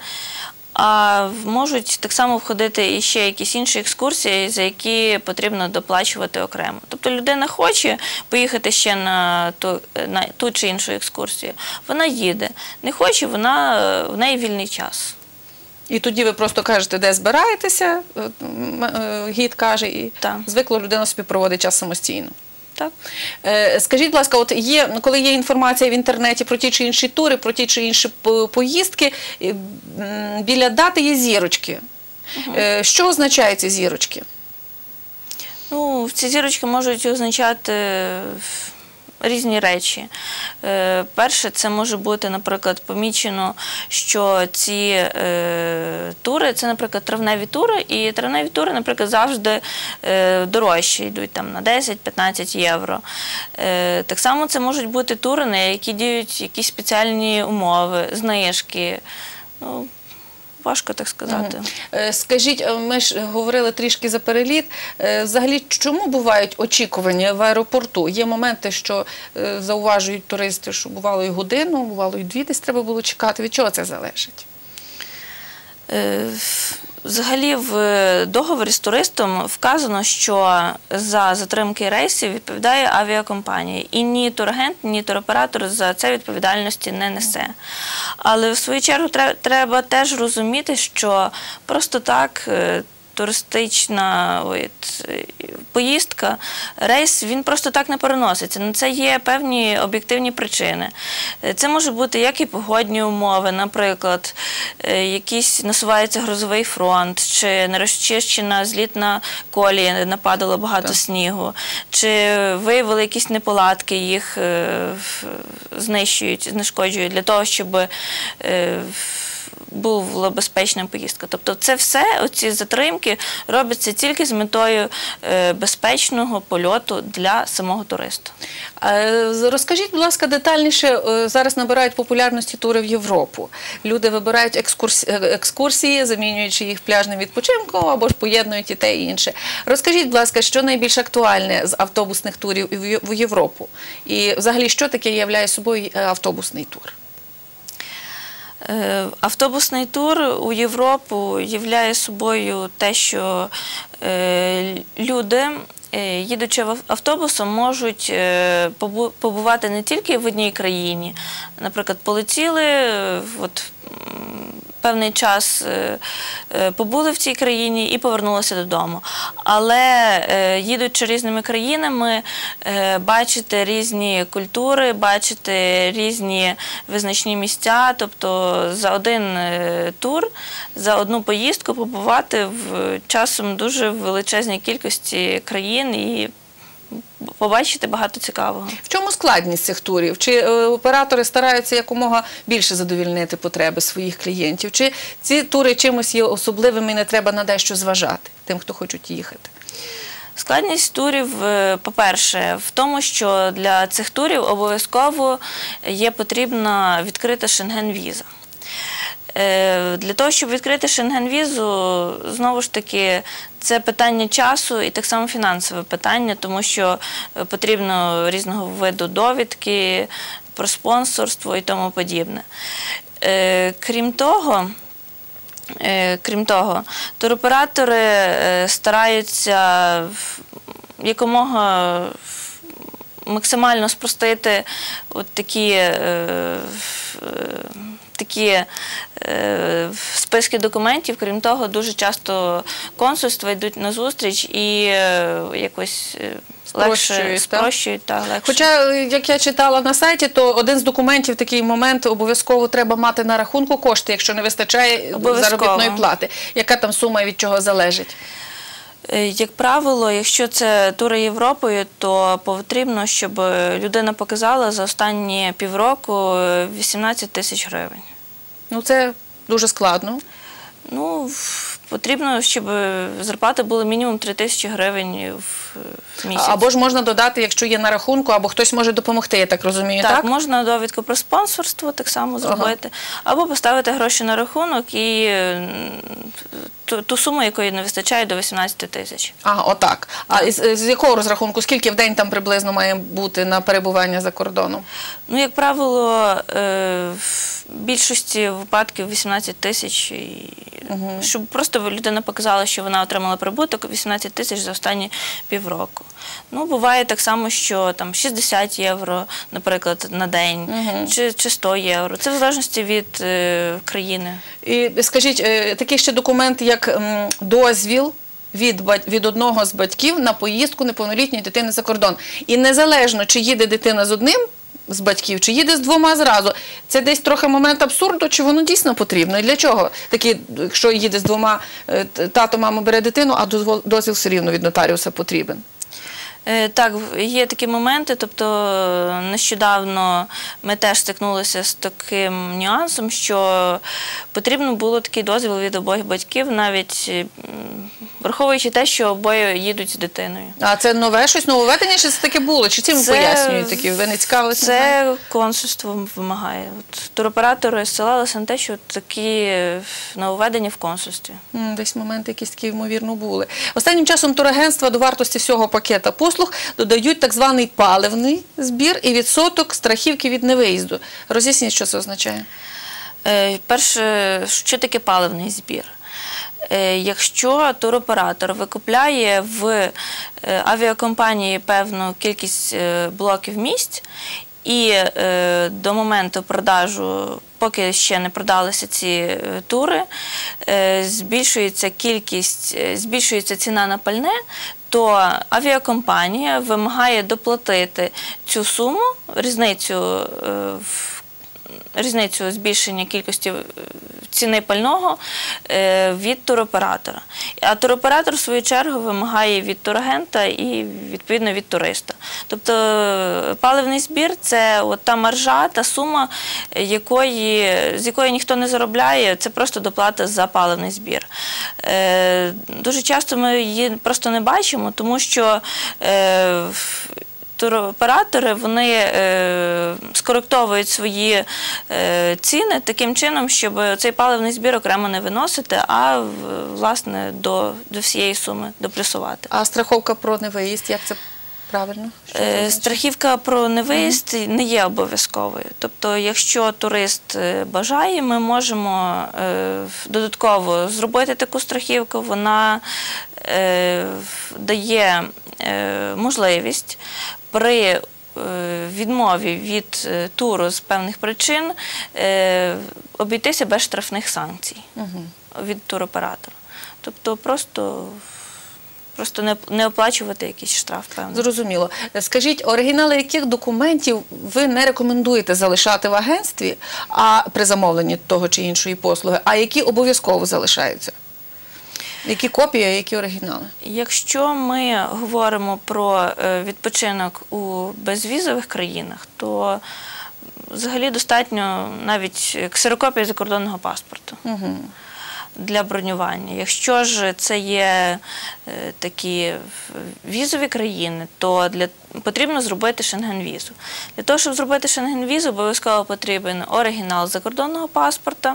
а можуть так само входити і ще якісь інші екскурсії, за які потрібно доплачувати окремо. Тобто людина хоче поїхати ще на ту, на ту чи іншу екскурсію, вона їде. Не хоче, вона, в неї вільний час. І тоді ви просто кажете, де збираєтеся, гід каже, і так. Звикло людина собі проводить час самостійно. Так. Скажіть, будь ласка, от є, коли є інформація в інтернеті про ті чи інші тури, про ті чи інші поїздки, біля дати є зірочки. Угу. Що означають ці зірочки? Ну, ці зірочки можуть означати різні речі. Перше, це може бути, наприклад, помічено, що ці е, тури, це, наприклад, травневі тури, і травневі тури, наприклад, завжди е, дорожчі, йдуть там на десять-п'ятнадцять євро. Е, так само це можуть бути тури, на які діють якісь спеціальні умови, знижки. Ну, важко так сказати. Угу. Скажіть, ми ж говорили трішки за переліт. Взагалі, чому бувають очікування в аеропорту? Є моменти, що зауважують туристи, що бувало і годину, бувало і дві десь треба було чекати. Від чого це залежить? Взагалі в договорі з туристом вказано, що за затримки рейсів відповідає авіакомпанія. І ні турагент, ні туроператор за це відповідальності не несе. Але в свою чергу треба теж розуміти, що просто так туристична ой, поїздка, рейс, він просто так не переноситься. На це є певні об'єктивні причини. Це може бути як і погодні умови, наприклад, якийсь насувається грозовий фронт, чи нерозчищена злітна колія, нападало багато так. снігу, чи виявили якісь неполадки, їх знищують, знешкоджують для того, щоб була безпечна поїздка. Тобто це все, оці затримки робляться тільки з метою е, безпечного польоту для самого туриста. Е, Розкажіть, будь ласка, детальніше, е, зараз набирають популярності тури в Європу. Люди вибирають екскурсії, екскурсії, замінюючи їх пляжним відпочинком або ж поєднують і те, і інше. Розкажіть, будь ласка, що найбільш актуальне з автобусних турів в Європу? І взагалі, що таке являє собою автобусний тур? Автобусний тур у Європу являє собою те, що люди, їдучи автобусом, можуть побувати не тільки в одній країні. Наприклад, полетіли, от, певний час побули в цій країні і повернулися додому. Але їдучи різними країнами, бачити різні культури, бачити різні визначні місця, тобто за один тур, за одну поїздку побувати в часом дуже величезній кількості країн і побачити багато цікавого. В чому складність цих турів? Чи е, оператори стараються якомога більше задовільнити потреби своїх клієнтів? Чи ці тури чимось є особливими і не треба на дещо зважати тим, хто хочуть їхати? Складність турів, по-перше, в тому, що для цих турів обов'язково є потрібна відкрита шенген-віза. Для того, щоб відкрити шенген-візу, знову ж таки, це питання часу і так само фінансове питання, тому що потрібно різного виду довідки про спонсорство і тому подібне. Крім того, крім того, туроператори стараються якомога максимально спростити от такі такі е, списки документів. Крім того, дуже часто консульства йдуть на зустріч і е, якось е, легше спрощують. Та, легше. Хоча, як я читала на сайті, то один з документів, такий момент, обов'язково треба мати на рахунку кошти, якщо не вистачає заробітної плати. Яка там сума і від чого залежить? Як правило, якщо це тури Європою, то потрібно, щоб людина показала за останні півроку вісімнадцять тисяч гривень. Ну, це дуже складно. Ну, потрібно, щоб зарплати були мінімум три тисячі гривень в місяць. Або ж можна додати, якщо є на рахунку, або хтось може допомогти, я так розумію, так? Так, можна довідку про спонсорство так само зробити, ага. Або поставити гроші на рахунок і ту, ту суму, якої не вистачає, до вісімнадцяти тисяч. Ага, отак. А з, з якого розрахунку, скільки в день там приблизно має бути на перебування за кордоном? Ну, як правило, в більшості випадків вісімнадцять тисяч, угу. Щоб просто людина показала, що вона отримала прибуток, вісімнадцять тисяч за останні півроку. Ну, буває так само, що там шістдесят євро, наприклад, на день, угу. чи, чи сто євро. Це в залежності від е, країни. І скажіть, е, такий ще документ, як м, дозвіл від, від одного з батьків на поїздку неповнолітньої дитини за кордон. І незалежно, чи їде дитина з одним з батьків, чи їде з двома зразу. Це десь трохи момент абсурду, чи воно дійсно потрібно? І для чого? Такі, якщо їде з двома, тато, мама бере дитину, а дозвіл все рівно від нотаріуса потрібен. Так, є такі моменти, тобто нещодавно ми теж стикнулися з таким нюансом, що потрібно було такий дозвіл від обох батьків, навіть враховуючи те, що обоє їдуть з дитиною. А це нове щось, нововведення, чи це таке було? Чи цим пояснюють такі? Ви не цікавилися? Це консульство вимагає. От, туроператори ссилалися на те, що такі нововведення в консульстві. Десь моменти якісь такі, ймовірно, були. Останнім часом турагентства до вартості всього пакета послуг додають так званий паливний збір і відсоток страхівки від невиїзду. Роз'ясніть, що це означає? Перше, що таке паливний збір? Якщо туроператор викупляє в авіакомпанії певну кількість блоків місць і до моменту продажу, поки ще не продалися ці тури, збільшується кількість, збільшується ціна на пальне, то авіакомпанія вимагає доплатити цю суму, різницю в різницю збільшення кількості ціни пального е, від туроператора. А туроператор, в свою чергу, вимагає від турагента і, відповідно, від туриста. Тобто паливний збір – це от та маржа, та сума, якої, з якої ніхто не заробляє, це просто доплата за паливний збір. Е, дуже часто ми її просто не бачимо, тому що е, туроператори, вони е, скоректовують свої е, ціни таким чином, щоб цей паливний збір окремо не виносити, а, власне, до, до всієї суми доплюсувати. А страховка про невиїзд, як це правильно? Що це Е, означає? Страхівка про невиїзд не є обов'язковою. Тобто, якщо турист е, бажає, ми можемо е, додатково зробити таку страхівку. Вона е, дає е, можливість при е, відмові від е, туру з певних причин е, обійтися без штрафних санкцій від туроператора. Тобто просто, просто не, не оплачувати якийсь штраф певний. Зрозуміло. Скажіть, оригінали яких документів ви не рекомендуєте залишати в агентстві а при замовленні того чи іншої послуги, а які обов'язково залишаються? Які копії, а які оригінали? Якщо ми говоримо про е, відпочинок у безвізових країнах, то взагалі достатньо навіть ксерокопії закордонного паспорту Угу. для бронювання. Якщо ж це є е, такі візові країни, то для, потрібно зробити шенген-візу. Для того, щоб зробити шенген-візу, обов'язково потрібен оригінал закордонного паспорта.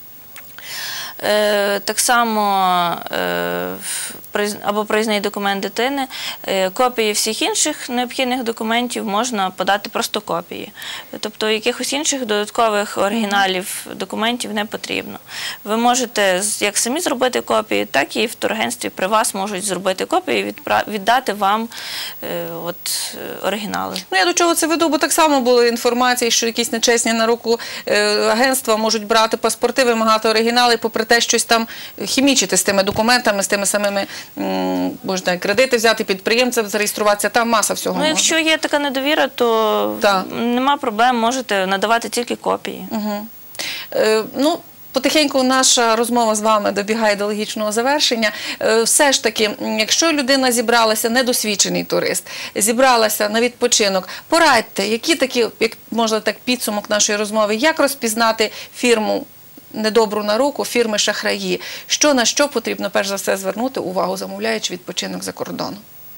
Е, так само е, або проїзний документ дитини, е, копії всіх інших необхідних документів можна подати просто копії. Тобто якихось інших додаткових оригіналів документів не потрібно. Ви можете як самі зробити копії, так і в турагентстві при вас можуть зробити копії і віддати вам е, от, оригінали. Ну, я до чого це веду, бо так само були інформації, що якісь нечесні на руку е, агентства можуть брати паспорти, вимагати оригінали, попри те, щось там хімічити з тими документами, з тими самими, м, можна кредити взяти, підприємцям зареєструватися, там маса всього. Ну, можна. якщо є така недовіра, то Так. нема проблем, можете надавати тільки копії. Угу. Е, ну, потихеньку наша розмова з вами добігає до логічного завершення. Е, все ж таки, якщо людина зібралася, недосвідчений турист, зібралася на відпочинок, порадьте, які такі, як можна так, підсумок нашої розмови, як розпізнати фірму недобру на руку, фірми шахраї, що на що потрібно перш за все звернути увагу, замовляючи відпочинок за кордоном?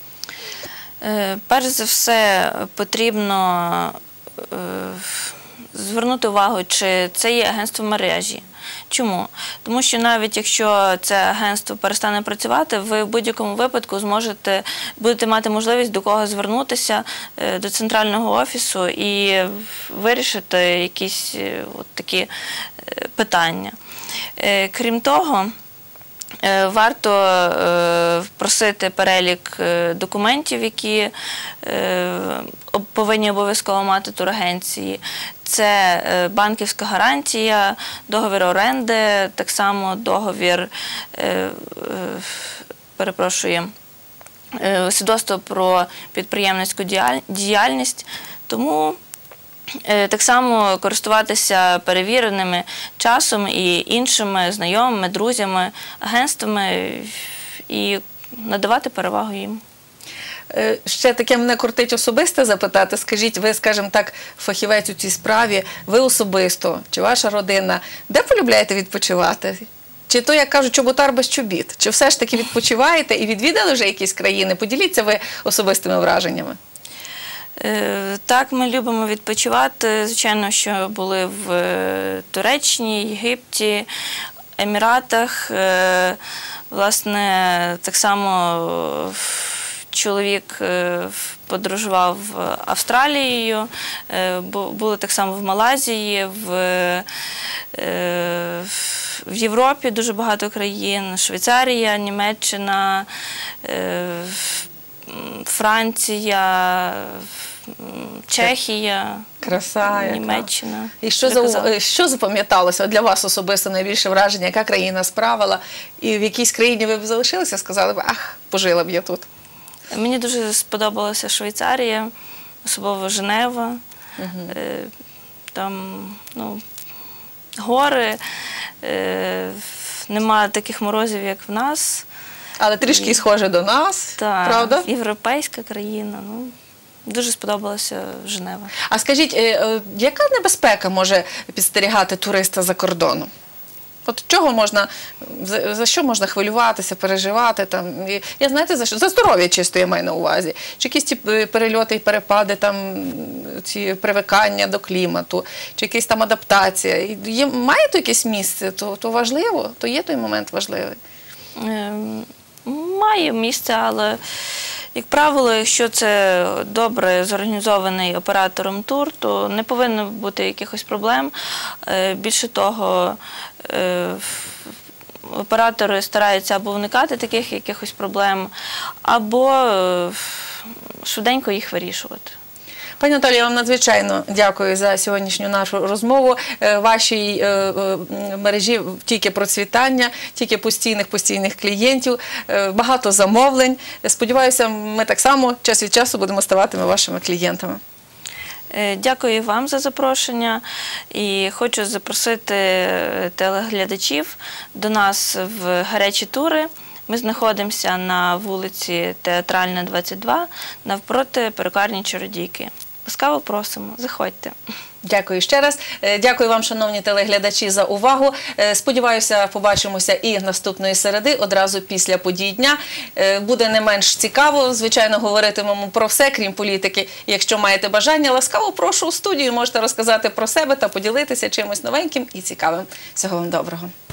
Е, Перш за все потрібно е, звернути увагу, чи це є агентство мережі. Чому? Тому що навіть якщо це агентство перестане працювати, ви в будь-якому випадку зможете, будете мати можливість до кого звернутися, е, до центрального офісу і вирішити якісь е, от такі е, питання. Е, Крім того, Е, варто е, просити перелік е, документів, які е, об- повинні обов'язково мати турагенції. Це е, банківська гарантія, договір оренди, так само договір, е, е, перепрошую, е, свідоцтво про підприємницьку діяль- діяльність. Тому Е, так само користуватися перевіреними часом і іншими знайомими, друзями, агентствами і надавати перевагу їм. Е, Ще таке мене кортить особисто запитати. Скажіть, ви, скажімо так, фахівець у цій справі, ви особисто, чи ваша родина, де полюбляєте відпочивати? Чи то, як кажуть, чоботар без чобіт? Чи все ж таки відпочиваєте і відвідали вже якісь країни? Поділіться ви особистими враженнями. Е, Так, ми любимо відпочивати. Звичайно, що були в е, Туреччині, Єгипті, Еміратах. Е, Власне, так само е, чоловік е, подорожував Австралією, е, бу- були так само в Малайзії, в, е, в Європі дуже багато країн, Швейцарія, Німеччина, е, Франція, Чехія, Краса яка. Німеччина. І що, Вже казала. за, що запам'яталося для вас особисто найбільше враження, яка країна справила? І в якійсь країні ви б залишилися, сказали б, ах, пожила б я тут. Мені дуже сподобалася Швейцарія, особливо Женева. Е, там ну, гори, е, нема таких морозів, як в нас. Але трішки І- схоже до нас, Та, правда? європейська країна. Ну, дуже сподобалася Женева. А скажіть, е, е, яка небезпека може підстерігати туриста за кордоном? От чого можна, за, за що можна хвилюватися, переживати? Там? І, я знаєте, за що? За здоров'я чисто я маю на увазі. Чи якісь ті е, перельоти і перепади, там, ці привикання до клімату, чи якась там адаптація. І Є, має то якесь місце, то, то важливо, то є той момент важливий. Ем, Має місце, але, як правило, якщо це добре зорганізований оператором тур, то не повинно бути якихось проблем. Е, Більше того, е, оператори стараються або уникати таких якихось проблем, або е, швиденько їх вирішувати. Пані Наталія, я вам надзвичайно дякую за сьогоднішню нашу розмову. Е, Вашій е, е, мережі тільки процвітання, тільки постійних постійних клієнтів, е, багато замовлень. Сподіваюся, ми так само час від часу будемо ставати вашими клієнтами. Е, Дякую вам за запрошення і хочу запросити телеглядачів до нас в гарячі тури. Ми знаходимося на вулиці Театральна, двадцять два, навпроти перукарні Чародійки. Ласкаво просимо, заходьте. Дякую ще раз. Е, Дякую вам, шановні телеглядачі, за увагу. Е, Сподіваюся, побачимося і наступної середи, одразу після подій дня. Е, Буде не менш цікаво, звичайно, говоритимемо про все, крім політики. Якщо маєте бажання, ласкаво прошу у студію, можете розказати про себе та поділитися чимось новеньким і цікавим. Всього вам доброго.